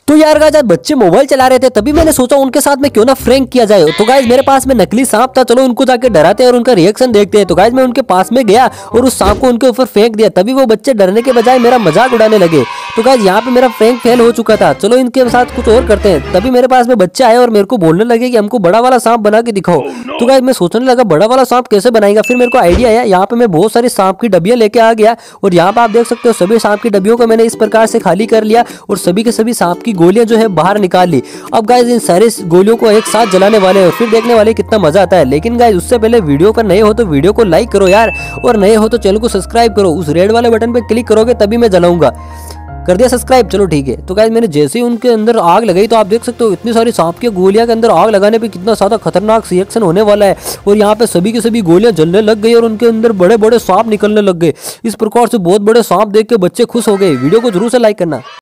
तो यार गाइस आज बच्चे मोबाइल चला रहे थे, तभी मैंने सोचा उनके साथ में क्यों ना फ्रैंक किया जाए। तो गाइस मेरे पास में नकली सांप था, चलो उनको जाके डराते हैं और उनका रिएक्शन देखते हैं। तो गाइस मैं उनके पास में गया और उस सांप को उनके ऊपर फेंक दिया, तभी वो बच्चे डरने के बजाय मेरा मजाक उड़ाने लगे। तो गाइस यहाँ पे मेरा फ्रैंक फेल हो चुका था, चलो इनके साथ कुछ और करते हैं। तभी मेरे पास में बच्चे आए और मेरे को बोलने लगे कि हमको बड़ा वाला सांप बना के दिखाओ। तो गाइस मैं सोचने लगा बड़ा वाला सांप कैसे बनाएगा, फिर मेरे को आइडिया आया। यहाँ पे मैं बहुत सारी सांप की डब्बियां लेके आ गया और यहाँ पे आप देख सकते हो सभी सांप की डब्बियों को मैंने इस प्रकार से खाली कर लिया और सभी के सभी सांप की गोलियां जो है बाहर निकाल ली। अब गाइस इन सारे गोलियों को एक साथ जलाने वाले हैं, फिर देखने वाले कितना मजा आता है। लेकिन गाइस उससे पहले वीडियो पर नए हो तो वीडियो को लाइक करो यार, और नए हो तो चैनल को सब्सक्राइब करो। उस रेड वाले बटन पे क्लिक करोगे तभी मैं जलाऊंगा। कर दिया सब्सक्राइब, चलो ठीक है। तो गाइस मैंने जैसे ही उनके अंदर आग लगाई तो आप देख सकते हो इतनी सारी सांप की गोलियां के अंदर आग लगाने पे कितना ज्यादा खतरनाक रिएक्शन होने वाला है। और यहाँ पे सभी की सभी गोलियां जलने लग गई और उनके अंदर बड़े बड़े सांप निकलने लग गए। इस प्रकार से बहुत बड़े सांप देख के बच्चे खुश हो गए। वीडियो को जरूर से लाइक करना।